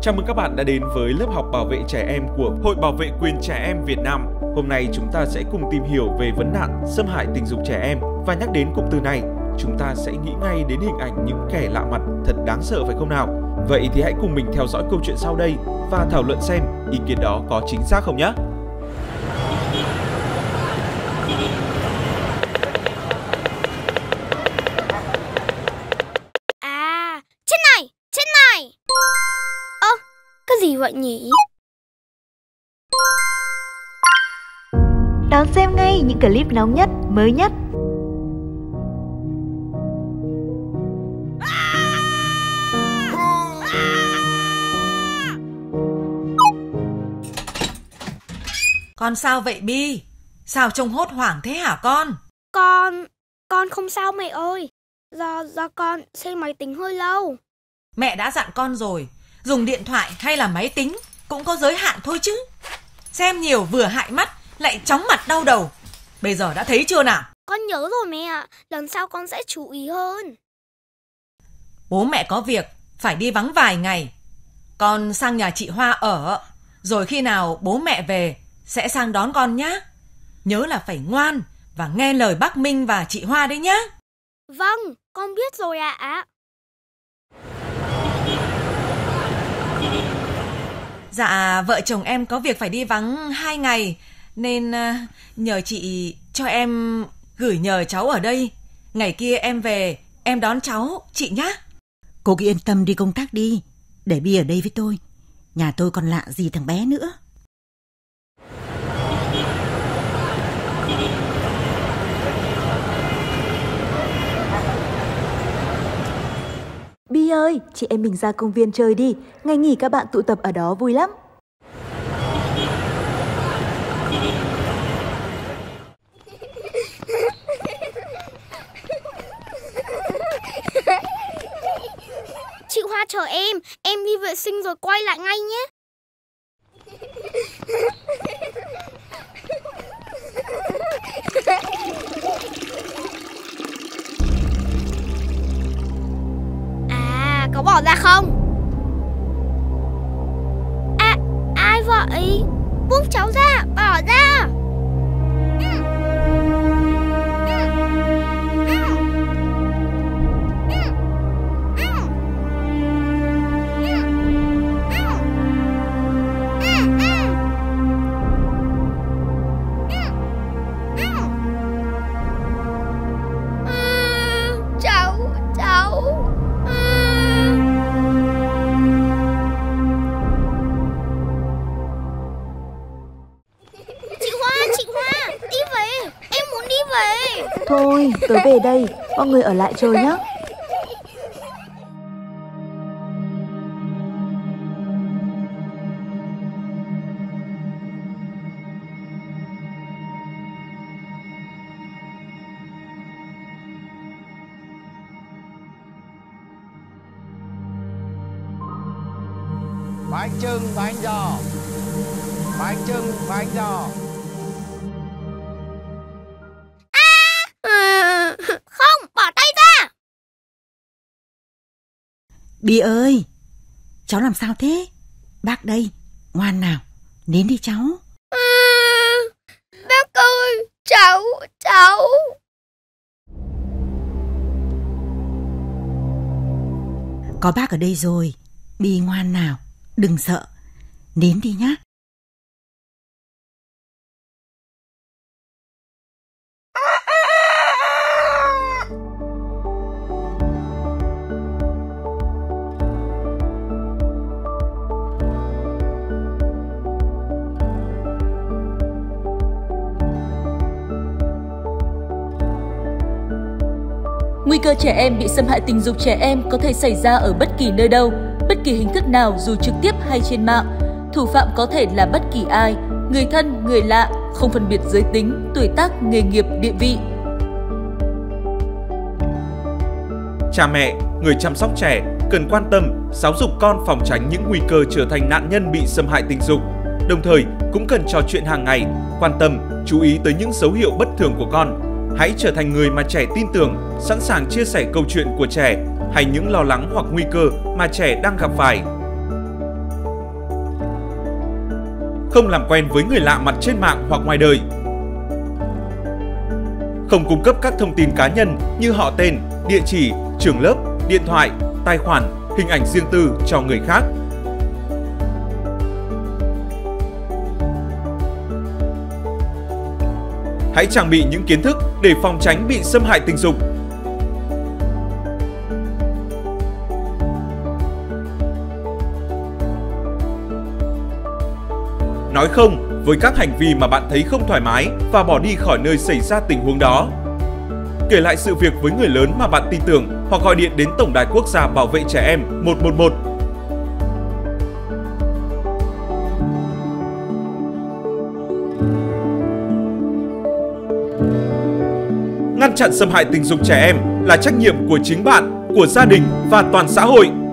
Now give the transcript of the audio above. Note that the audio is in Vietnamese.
Chào mừng các bạn đã đến với lớp học bảo vệ trẻ em của Hội Bảo vệ quyền trẻ em Việt Nam. Hôm nay chúng ta sẽ cùng tìm hiểu về vấn nạn xâm hại tình dục trẻ em. Và nhắc đến cụm từ này, chúng ta sẽ nghĩ ngay đến hình ảnh những kẻ lạ mặt thật đáng sợ phải không nào? Vậy thì hãy cùng mình theo dõi câu chuyện sau đây và thảo luận xem ý kiến đó có chính xác không nhé. Trên này. Cái gì vậy nhỉ? Đón xem ngay những clip nóng nhất, mới nhất. Con sao vậy Bi? Sao trông hốt hoảng thế hả con? Con không sao mẹ ơi. Do con xem máy tính hơi lâu. Mẹ đã dặn con rồi, dùng điện thoại hay là máy tính cũng có giới hạn thôi chứ. Xem nhiều vừa hại mắt, lại chóng mặt đau đầu. Bây giờ đã thấy chưa nào? Con nhớ rồi mẹ ạ, lần sau con sẽ chú ý hơn. Bố mẹ có việc, phải đi vắng vài ngày. Con sang nhà chị Hoa ở, rồi khi nào bố mẹ về sẽ sang đón con nhé. Nhớ là phải ngoan và nghe lời bác Minh và chị Hoa đấy nhé. Vâng, con biết rồi ạ. Dạ, vợ chồng em có việc phải đi vắng 2 ngày, nên nhờ chị cho em gửi nhờ cháu ở đây. Ngày kia em về, em đón cháu, chị nhá. Cô cứ yên tâm đi công tác đi, để Bi ở đây với tôi. Nhà tôi còn lạ gì thằng bé nữa. Bi ơi, chị em mình ra công viên chơi đi. Ngày nghỉ các bạn tụ tập ở đó vui lắm. Chị Hoa chờ em đi vệ sinh rồi quay lại ngay nhé. Có bỏ ra không? Ai vậy? Buông cháu ra, bỏ ra. Thôi, tôi về đây, mọi người ở lại chơi nhé. Bánh chưng, bánh giò. Bánh chưng, bánh giò. Không, bỏ tay ra. Bi ơi, cháu làm sao thế? Bác đây, ngoan nào, nín đi cháu. Bác ơi, cháu. Có bác ở đây rồi, Bi ngoan nào, đừng sợ, nín đi nhá. Nguy cơ trẻ em bị xâm hại tình dục trẻ em có thể xảy ra ở bất kỳ nơi đâu, bất kỳ hình thức nào dù trực tiếp hay trên mạng. Thủ phạm có thể là bất kỳ ai, người thân, người lạ, không phân biệt giới tính, tuổi tác, nghề nghiệp, địa vị. Cha mẹ, người chăm sóc trẻ cần quan tâm, giáo dục con phòng tránh những nguy cơ trở thành nạn nhân bị xâm hại tình dục. Đồng thời cũng cần trò chuyện hàng ngày, quan tâm, chú ý tới những dấu hiệu bất thường của con. Hãy trở thành người mà trẻ tin tưởng, sẵn sàng chia sẻ câu chuyện của trẻ hay những lo lắng hoặc nguy cơ mà trẻ đang gặp phải. không làm quen với người lạ mặt trên mạng hoặc ngoài đời. Không cung cấp các thông tin cá nhân như họ tên, địa chỉ, trường lớp, điện thoại, tài khoản, hình ảnh riêng tư cho người khác. Hãy trang bị những kiến thức để phòng tránh bị xâm hại tình dục. Nói không với các hành vi mà bạn thấy không thoải mái và bỏ đi khỏi nơi xảy ra tình huống đó. Kể lại sự việc với người lớn mà bạn tin tưởng hoặc gọi điện đến Tổng đài Quốc gia Bảo vệ trẻ em 111. Ngăn chặn xâm hại tình dục trẻ em là trách nhiệm của chính bạn, của gia đình và toàn xã hội.